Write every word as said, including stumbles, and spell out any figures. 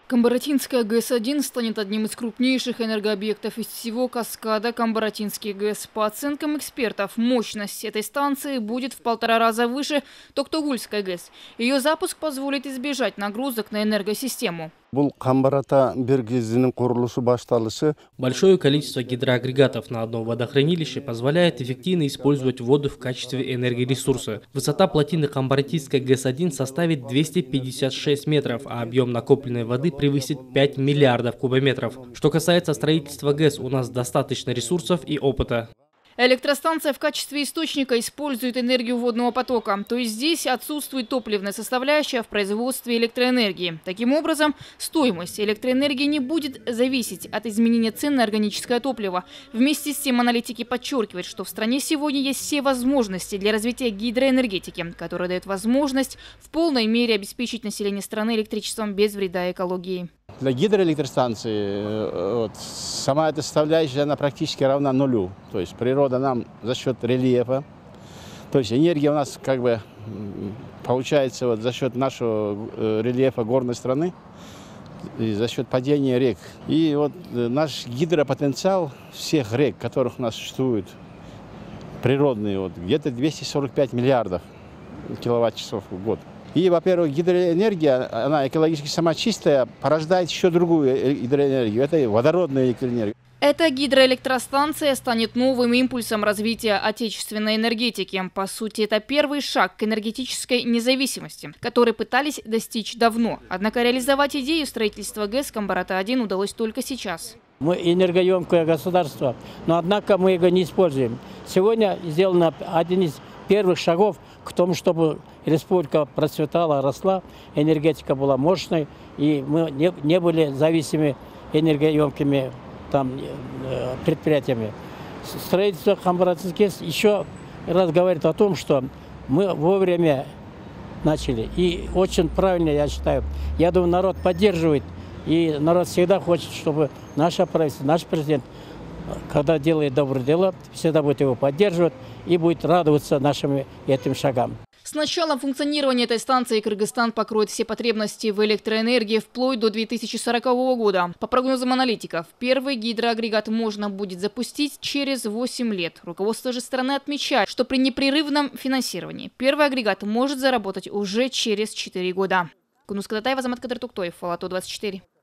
Камбаратинская ГЭС один станет одним из крупнейших энергообъектов из всего каскада Камбаратинский ГЭС. По оценкам экспертов, мощность этой станции будет в полтора раза выше Токтогульской ГЭС. Ее запуск позволит избежать нагрузок на энергосистему. Большое количество гидроагрегатов на одном водохранилище позволяет эффективно использовать воду в качестве энергоресурса. Высота плотины Камбаратинской ГЭС один составит двести пятьдесят шесть метров, а объем накопленной воды превысит пять миллиардов кубометров. Что касается строительства ГЭС, у нас достаточно ресурсов и опыта. Электростанция в качестве источника использует энергию водного потока. То есть здесь отсутствует топливная составляющая в производстве электроэнергии. Таким образом, стоимость электроэнергии не будет зависеть от изменения цен на органическое топливо. Вместе с тем аналитики подчеркивают, что в стране сегодня есть все возможности для развития гидроэнергетики, которая дает возможность в полной мере обеспечить население страны электричеством без вреда экологии. Для гидроэлектростанции вот, сама эта составляющая она практически равна нулю. То есть природа нам за счет рельефа, то есть энергия у нас как бы получается вот, за счет нашего рельефа горной страны, и за счет падения рек. И вот наш гидропотенциал всех рек, которых у нас существует, природные, вот, где-то двести сорок пять миллиардов киловатт-часов в год. И, во-первых, гидроэнергия, она экологически сама чистая, порождает еще другую гидроэнергию. Это водородная электроэнергия. Эта гидроэлектростанция станет новым импульсом развития отечественной энергетики. По сути, это первый шаг к энергетической независимости, который пытались достичь давно. Однако реализовать идею строительства ГЭС Камбарата один удалось только сейчас. Мы энергоемкое государство, но однако мы его не используем. Сегодня сделано один из первых шагов к тому, чтобы республика процветала, росла, энергетика была мощной, и мы не, не были зависимы энергоемкими там, предприятиями. Строительство Камбаратинской ГЭС еще раз говорит о том, что мы вовремя начали. И очень правильно, я считаю. Я думаю, народ поддерживает, и народ всегда хочет, чтобы наше правительство, наш президент, когда делает доброе дело, всегда будет его поддерживать и будет радоваться нашим этим шагам. С началом функционирования этой станции Кыргызстан покроет все потребности в электроэнергии вплоть до две тысячи сорокового года. По прогнозам аналитиков, первый гидроагрегат можно будет запустить через восемь лет. Руководство же страны отмечает, что при непрерывном финансировании первый агрегат может заработать уже через четыре года. Кунус Кататаева, Азамат Кадыр Туктоев, Алату двадцать четыре.